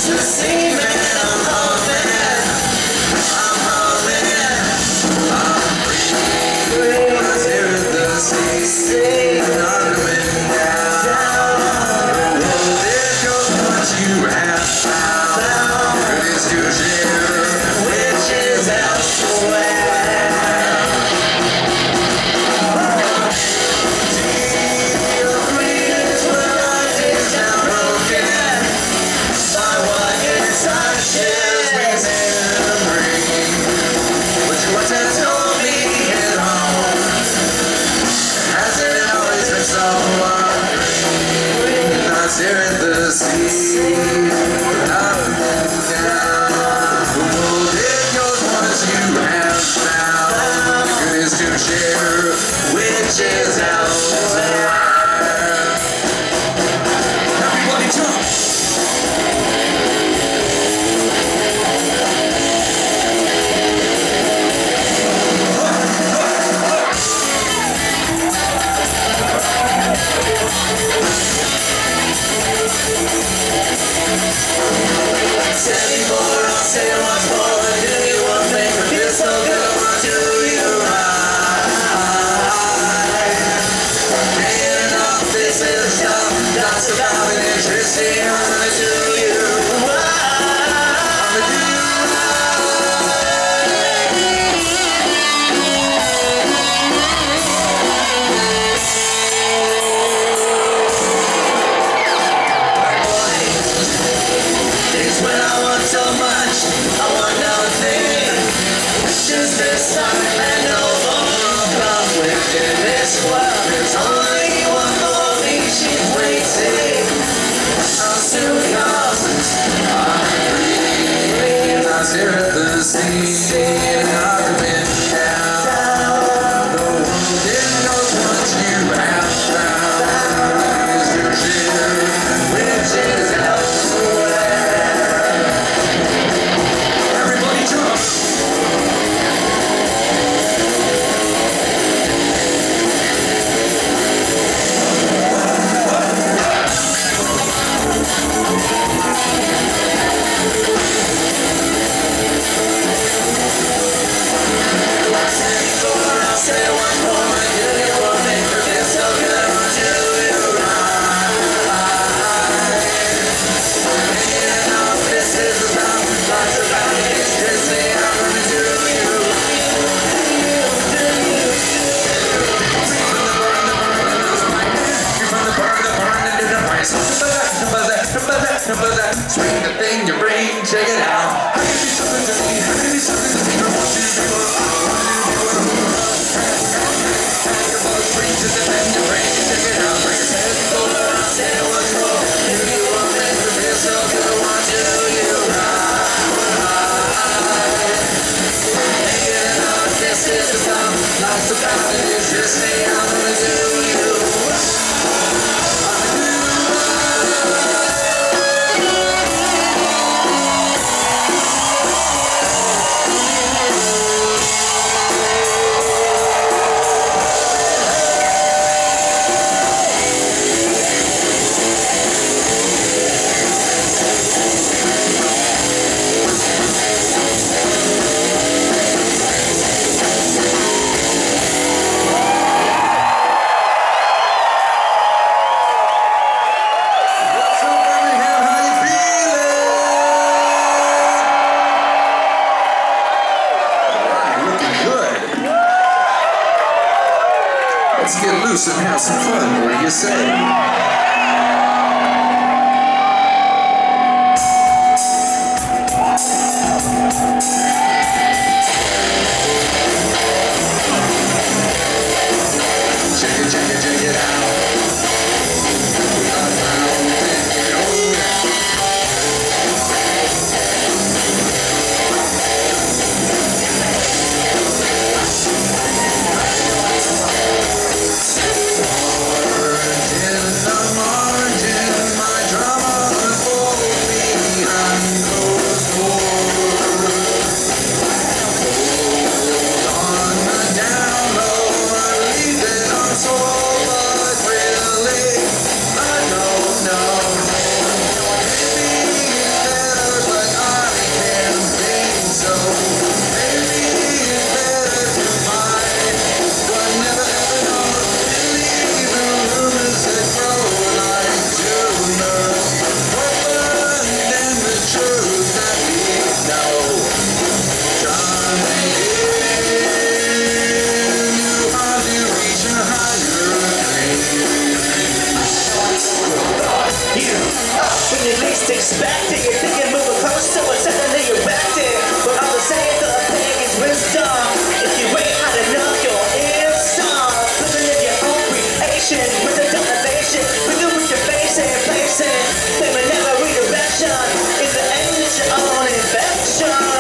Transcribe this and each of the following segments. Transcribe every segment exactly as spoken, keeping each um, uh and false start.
Swing the thing in your brain, check it out. How can it be something to me? How can it be something to me? I want you to be what I want you to be what I want. Your blood swings in the thing in your brain, check it out. Bring your head over, I'll say what's wrong. If you want me to feel so good, want you to you right. Thinking of this is the time, life's about it, it's just me, I'm gonna do you right. Let's get loose and have some fun, what do you say? Yeah. expecting. You think you're moving closer, but suddenly you're acting. But all the same, the thing is wisdom. If you ain't had enough, you're in some. Living in your own creation, with a domination. With the with your face and placing. They will never redirection. In the end, it's your own invention.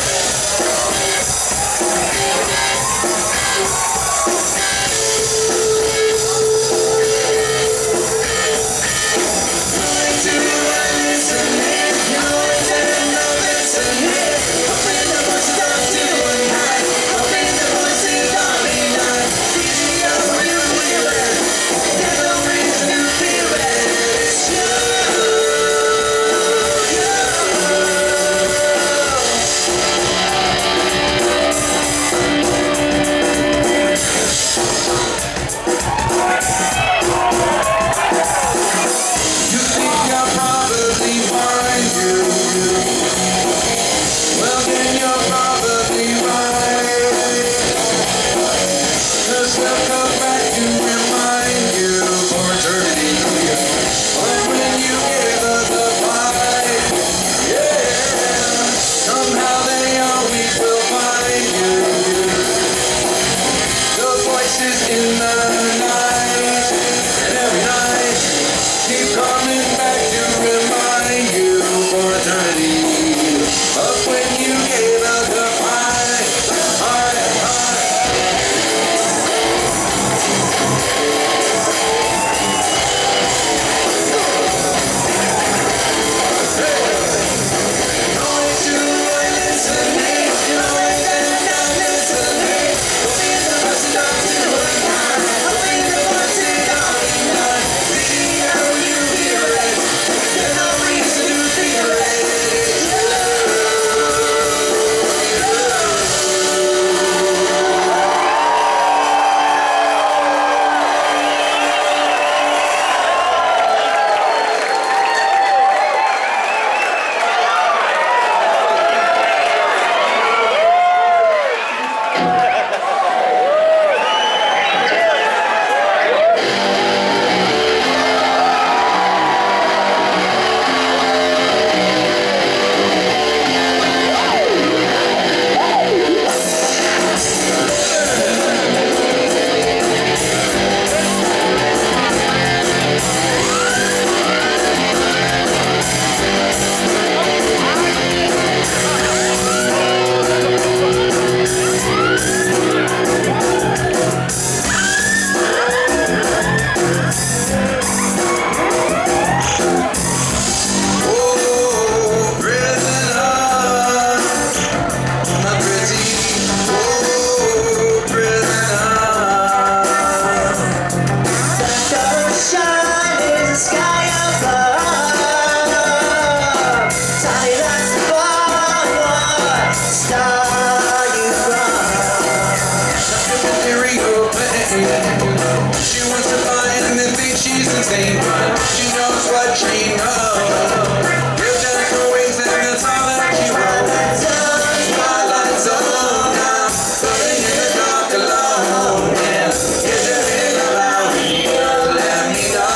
She wants to find and think she's insane, but she knows what she knows. Give down her wings and that's all that she wants. Twilight zone, I'm floating in the dark alone. Yeah, is there anything about you? Let me know.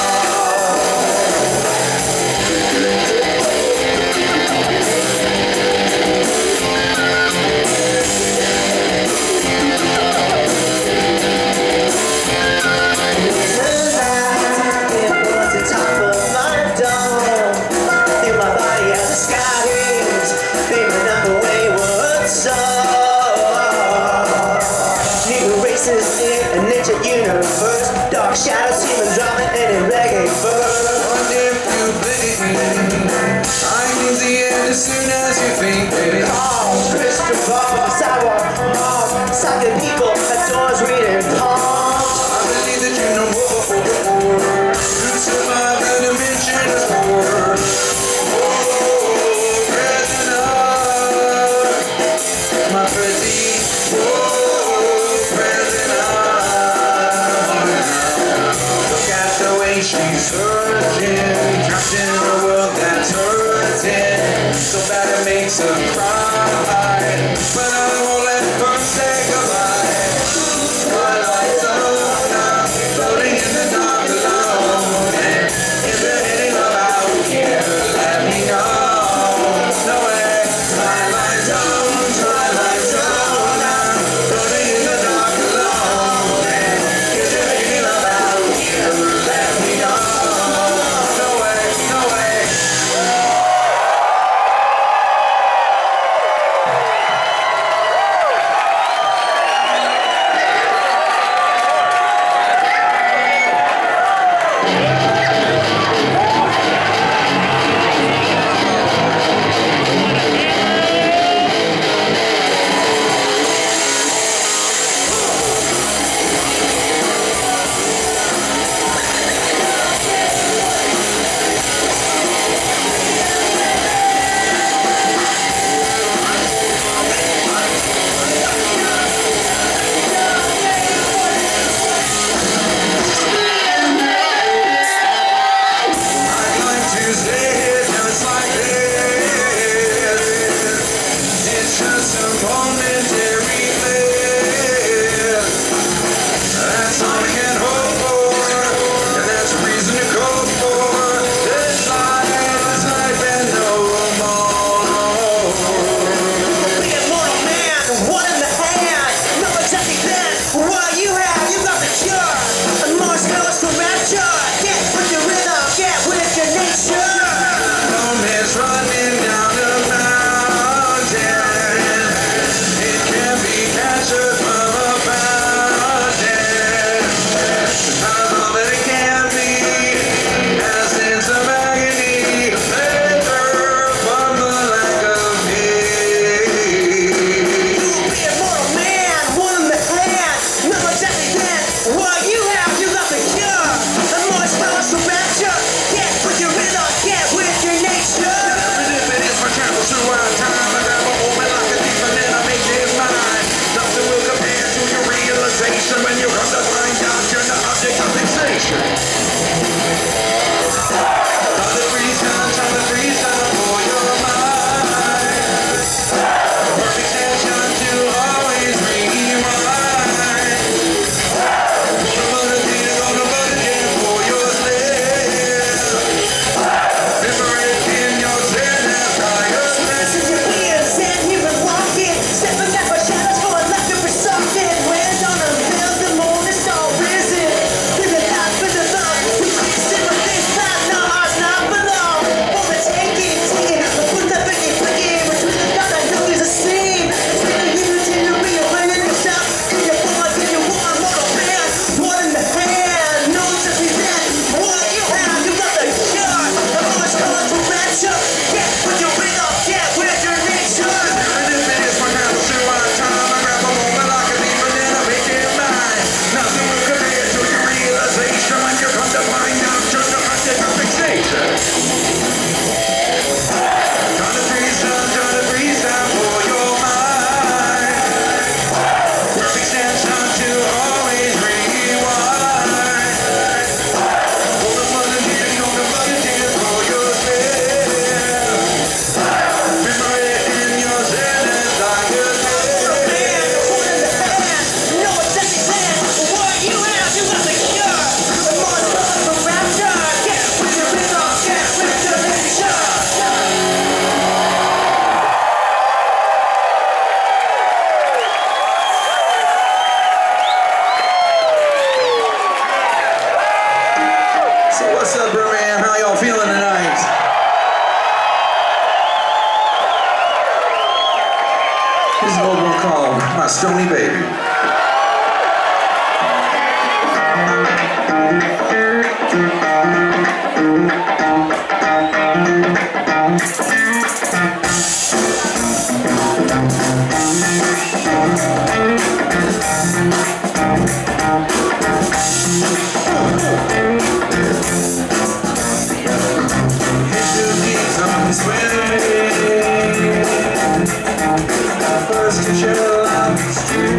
In a nature universe, dark shadows, human drama, and in reggae verse. What if you blink? I can see it as soon as you think it. Calls, Christopher, sidewalk, mom, sucking people at doors reading palms. I believe that you know more. You survive the dimension of war. Oh, prisoner, my pretty. Oh, she's searching, trapped in a world that's hurting, so bad it makes her cry, but I won't let her say goodbye. Twilight zone, I'm floating in the dark alone, and is there anything about here? my Stony baby. First to show up the street,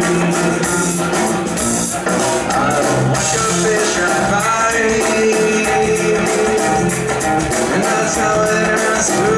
I'll watch your fish ride by, and that's how it has to